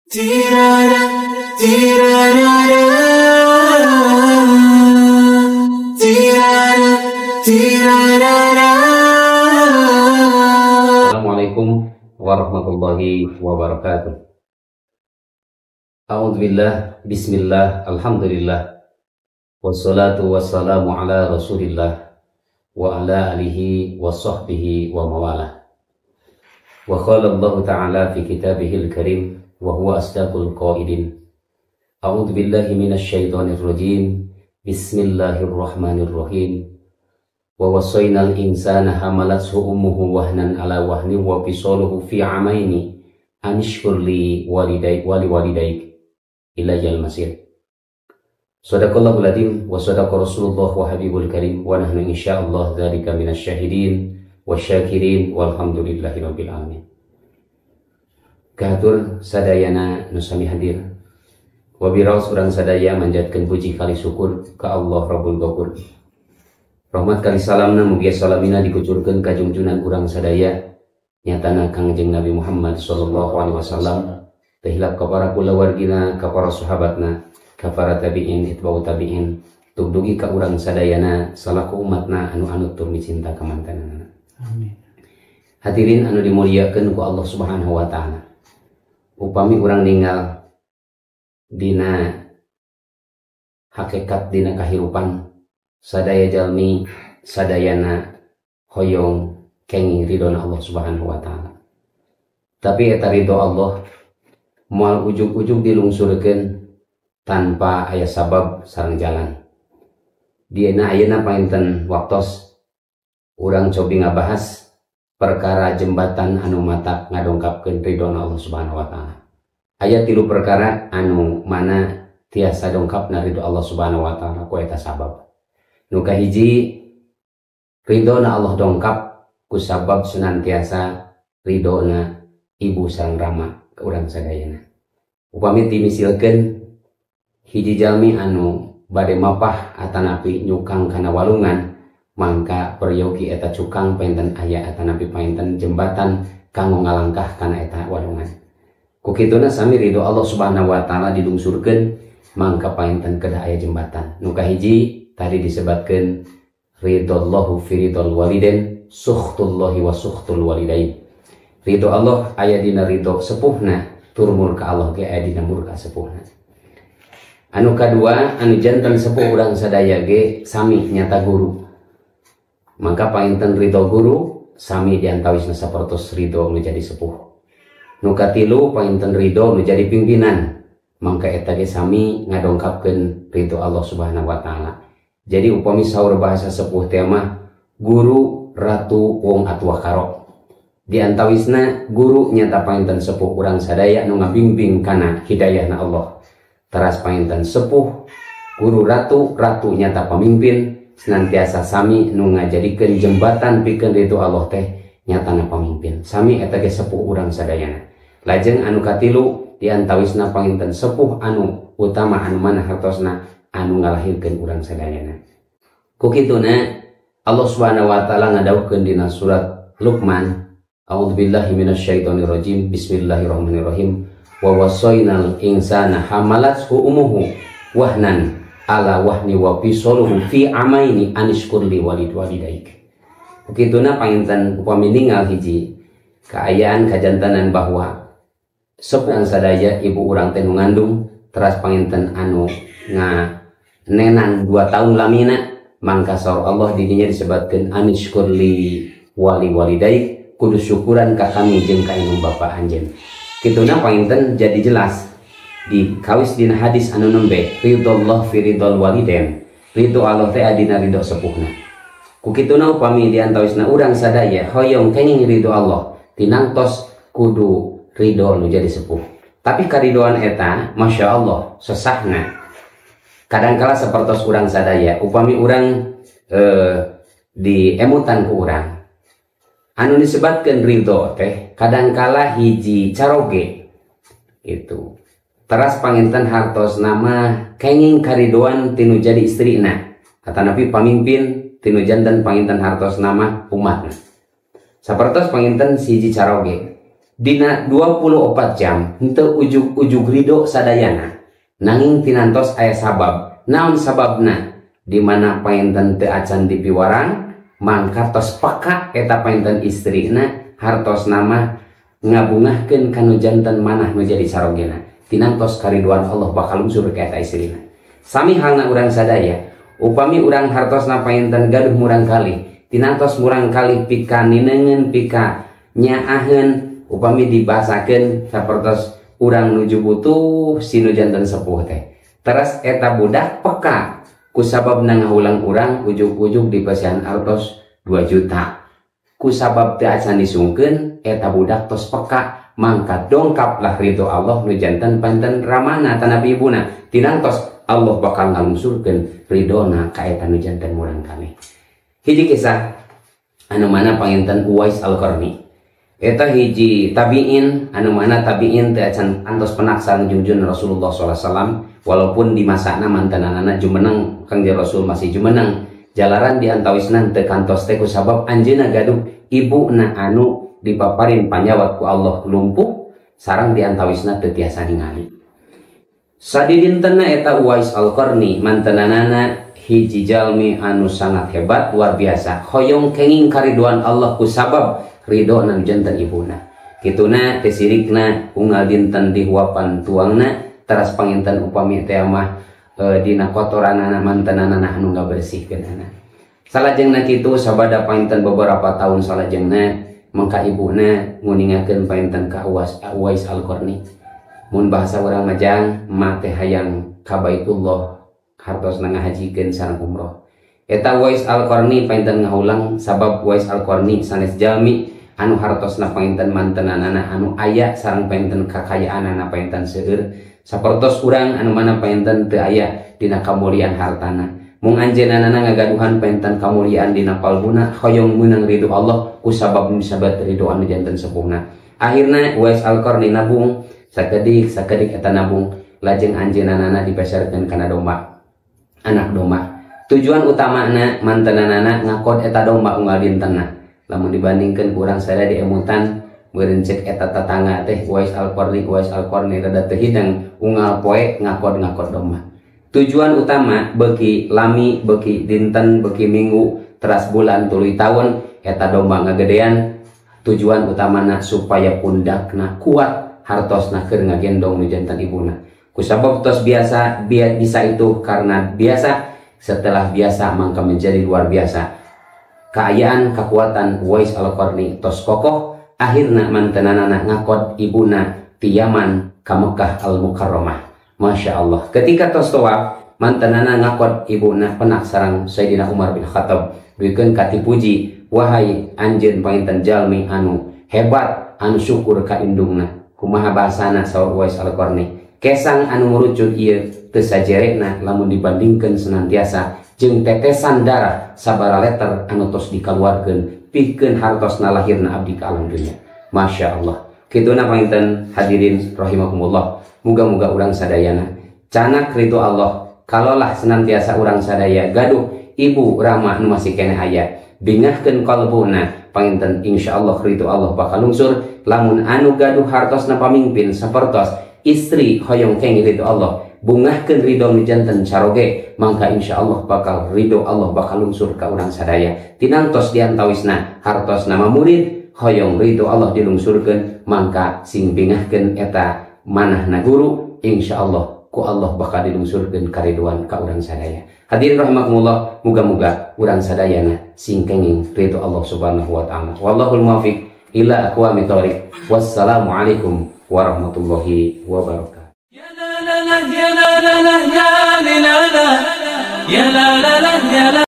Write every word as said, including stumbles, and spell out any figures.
Tirara, tirara, tirara, tirara. Assalamualaikum warahmatullahi wabarakatuh. A'udzubillah, bismillah, alhamdulillah, wassalatu wassalamu ala rasulillah wa ala alihi wa sahbihi wa mawalah. Wa qala Allah ta'ala fi kitabihil karim wa huwa asdaqul qailin. A'udzu billahi minasy syaithanir rajim. Bismillahirrahmanirrahim. Wa wasainal insana hamalathu ummuhu wahnan ala wahni wa fisaluhu fi amaini anishkur li walidayk wa liwalidayk ilayal masir. Shadaqallahul adzim wa shadaqa Rasulullah wa habibul karim wa nahnu insyaallah dzalika minasy syahidin wasyakirin walhamdulillahi rabbil alamin. Kahatur sadayana nusami hadir wabiraos urang sadaya manjatkeun puji kali syukur ka Allah Rabbul Ghafur. Rahmat kali salamna mugia salamina dikucurkeun ka junjunan urang sadaya nyatana Kangjeng Nabi Muhammad sallallahu alaihi wasallam, tehilap ka para kulawargina, ka para sahabatna, ka para tabi'in, itba'u tabi'in, tugdugi ka urang sadayana salaku umatna anu anut tur micinta ka mantanana. Amin. Hadirin anu dimuliakeun ku Allah Subhanahu wa taala. Upami urang ninggal dina hakikat dina kahirupan sadaya jalmi sadayana hoyong kenging ridona Allah Subhanahu wa taala. Tapi eta ridho Allah moal ujug-ujug dilungsurkeun tanpa aya sabab sareng jalan. Dieuna ayeuna painten waktos urang cobi ngabahas perkara jembatan anu matak ngadongkapkeun ridona Allah Subhanahu wa taala. Aya tilu perkara anu mana tiasa dongkapna ridho Allah Subhanahu wa taala ku eta sabab. Nu kahiji ridona Allah dongkap ku sabab senantiasa ridona ibu sareng rama ka urang sadayana. Upami timisilkeun hiji jalmi anu bade mapah atanapi nyukang kana walungan, mangka peryogi eta cukang painten aya atanapi painten jembatan kanggo ngalangkah kana eta walungan. Ku kituna sami ridho Allah Subhanahu wa taala dilungsurkeun mangka painten kedah aya jembatan. Nu kahiji tadi disebutkan ridallahu fi ridal waliden sukhtullahi wa sukhtul walidain. Ridho Allah aya dina ridho sepuhna, tur murka Allah ge aya dina murka sepuhna. Anu kadua anu janten sepuh urang sadaya ge sami nyata guru. Maka painten ridho guru sami diantawisna sapertos ridho nu jadi sepuh. Nu katilu painten ridho nu jadi pimpinan. Mangka eta ge sami ngadongkapkeun ridho Allah Subhanahu wa taala. Jadi upami saur bahasa sepuh teh mah guru ratu wong atuh karo. Di antawisna guru nyata painten sepuh urang sadaya nu ngabimbing kana hidayahna Allah. Teras painten sepuh guru ratu ratu nyata pamimpin senantiasa sami nu ngajadikeun jembatan pikeun ridho Allah teh nyatana pamimpin. Sami eta ge sepuh urang sadayana. Lajeng anu katilu di antawisna painten sepuh anu utama anu mana hartosna anu ngalahirkeun urang sadayana. Ku kituna Allah Subhanahu wa taala ngadawuhkeun dina surat Luqman, a'udzubillahi minasyaitonir rajim, bismillahirrahmanirrahim. Wa wasainal insana hamalathu ummuhu wahnan ala wahni wa fisaluhu fi amaini anishkur li walidayk. Ku kituna painten upami ninggal hiji kaayaan kajantanan bahwa sepuh sadaya ibu urang teh nu ngandung teras painten anu nga nenan dua tahun lamina, mangka saur Allah didinya disebutkeun anishkur li wali walidayk, kudu syukuran ka kami jeung ka imam bapa anjeun. Kituna painten jadi jelas di kawis dina hadis anu nembe ridallah fi ridal walidain, ridho Allah teh adina ridho sepuhna. Ku kituna upami diantawisna urang sadaya hoyong kenging ridho Allah tinangtos kudu ridho nu jadi sepuh. Tapi karidoan eta masya Allah sesahna kadangkala sapertos urang sadaya upami urang eh, di emutan ku urang anu disebutkeun ridho teh kadangkala hiji caroge itu teras panginten hartos nama kenging karidoan tinu jadi istrina atanapi pamimpin tinu janten panginten hartos nama umatna sapertos panginten hiji caroge dina dua puluh empat jam henteu ujug-ujug ridho sadayana nanging tinantos aya sabab. Naon sababna? Di mana painten teu acan dipiwarang mangka tos peka eta painten istrina hartos nama ngabungahkeun kanu janten manah nu jadi sarogena tinantos kariduan Allah bakal lungsur ka eta istrina. Sami halna urang sadaya upami urang hartosna painten gaduh murang kali tinantos murang kali pika ninengeun pika nyaaheun upami dibahasakeun sapertos urang nuju butuh sinu janten sepuh teh teras eta budak peka kusabab nangahulang urang ujug-ujug dipasihan artos dua juta kusabab teu acan disungkeun eta budak tos peka mangka dongkaplah ridho Allah nu janten panten ramana tanah ibuna tinantos Allah bakal ngalungsurkeun ridona ka eta nu janten murang kali. Hiji kisah anu mana panginten Uwais Al-Qarni. Eta hiji tabiin anu mana tabiin teh acan antos penaksan junjun Rasulullah sallallahu alaihi wasallam walaupun di masana mantanana jumeneng Kangjeng Rasul masih jumeneng jalaran di antawisna teu kantos teh kusabab anjeunna gaduh ibuna anu dipaparin panyawat ku Allah lumpuh sareng di antawisna teu tiasa ningali. Sadidintenna eta Uwais Al-Qarni mantanana hiji jalmi anu sangat hebat luar biasa hoyong kenging kariduan Allah kusabab ridho nan janten ibuna kituna tesirikna unggal dinten dihuapan tuangna teras panginten upami teh mah e, dina kotoranana mantenana anu ngabersihkeun anak salajengna kitu sabada panginten beberapa tahun salajengna mangka ibuna nguningakeun panginten ka Uwais Al-Qarni mun bahasa urang majang mah teh hayang ka Baitullah hartosna ngahajikeun sareng umroh eta Uwais Al-Qarni panginten ngahulang sabab Uwais Al-Qarni sanes jalmi anu hartosna panginten mantenanana anu aya sareng panginten kakayaanana panginten seueur sapertos urang anu mana panginten teu aya dina kamuliaan hartana mung anjeunana ngagaduhan panginten kamuliaan dina qalbuna hoyong meunang ridho Allah kusabab misabat ridho anu janten sepuhna. Akhirna Uwais Al-Qarni nabung sakedik sakedik eta nabung lajeng anjeunana dipasarkeun kana domba anak domba tujuan utamana mantenanana ngakod eta domba unggal dintenna lamun dibandingkan kurang saya di emutan meureun cek eta tatangga teh Uwais Al-Qarni Uwais Al-Qarni rada teu hidang unggal poe ngakod-ngakod domba. Tujuan utama beuki lami beuki dinten beuki minggu teras bulan tuluy taun eta domba ngagedean tujuan utamana supaya pundakna kuat hartosna keur ngagendong nu janten ibuna kusabab tos biasa biar bisa itu karena biasa setelah biasa mangka menjadi luar biasa. Keayaan kekuatan Uwais Al-Qarni tos kokoh akhirna mantenanana ngakod ibuna ti Yaman ka Mekkah Al-Mukarramah. Masya Allah ketika tos tawaf mantenana ngakod ibuna penak sareng Sayyidina Umar bin Khattab duikeun katipuji wahai anjeun panginten jalmi anu hebat anu syukur ka indungna kumaha bahasana saur Uwais Al-Qarni kesang anu ngurucut ieu teu sajerekna lamun dibandingkeun senantiasa jeung tetesan darah sabara letter anu tos dikaluarkeun pikeun hartosna lahirna abdi ka alam dunya. Masya Allah kituna panginten hadirin rahimakumullah muga-muga urang sadayana canak ridho Allah kalolah senantiasa urang sadaya gaduh ibu rama nu masih kene aya bingahkeun qalbuna panginten insyaallah ridho Allah bakal lungsur lamun anu gaduh hartosna pamimpin sapertos istri hoyong kenging ridho Allah bungahkeun ridho nu janten saroge mangka insyaallah bakal ridho Allah bakal lungsur ka urang sadaya tinantos diantawisna hartosna murid hoyong ridho Allah dilungsurkeun mangka sing bingahkeun eta manahna guru insyaallah ku Allah bakal dilungsurkeun kariduan ka urang sadaya. Hadirin rahimakumullah muga-muga urang sadayana sing kenging ridho Allah subhanahu wa ta'ala wallahul muwaffiq ila aqwamit thoriq. Wassalamu alaikum warahmatullahi wabarakatuh. يا لا لا لا يا لا لا يا لا لا لا يا لا